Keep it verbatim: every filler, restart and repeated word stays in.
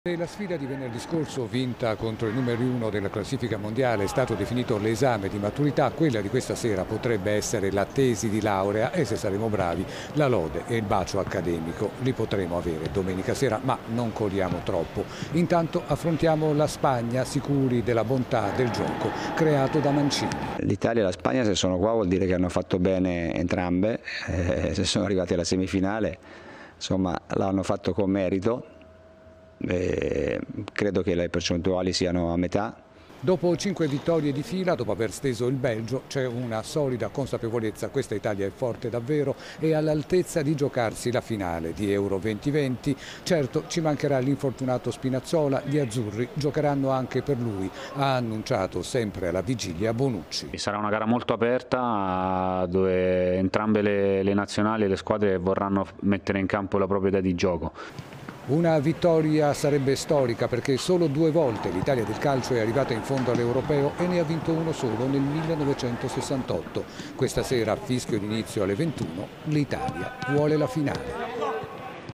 La sfida di venerdì scorso, vinta contro i numeri uno della classifica mondiale, è stato definito l'esame di maturità. Quella di questa sera potrebbe essere la tesi di laurea e, se saremo bravi, la lode e il bacio accademico li potremo avere domenica sera, ma non corriamo troppo. Intanto affrontiamo la Spagna, sicuri della bontà del gioco creato da Mancini. L'Italia e la Spagna, se sono qua, vuol dire che hanno fatto bene entrambe, eh, se sono arrivati alla semifinale, insomma, l'hanno fatto con merito. Eh, credo che le percentuali siano a metà. Dopo cinque vittorie di fila, dopo aver steso il Belgio, c'è una solida consapevolezza: questa Italia è forte davvero e all'altezza di giocarsi la finale di Euro duemilaventi. Certo, ci mancherà l'infortunato Spinazzola, gli azzurri giocheranno anche per lui, ha annunciato sempre alla vigilia Bonucci. Sarà una gara molto aperta, dove entrambe le, le nazionali e le squadre vorranno mettere in campo la propria idea di gioco. Una vittoria sarebbe storica, perché solo due volte l'Italia del calcio è arrivata in fondo all'Europeo e ne ha vinto uno solo, nel millenovecentosessantotto. Questa sera, a fischio d'inizio alle ventuno, l'Italia vuole la finale.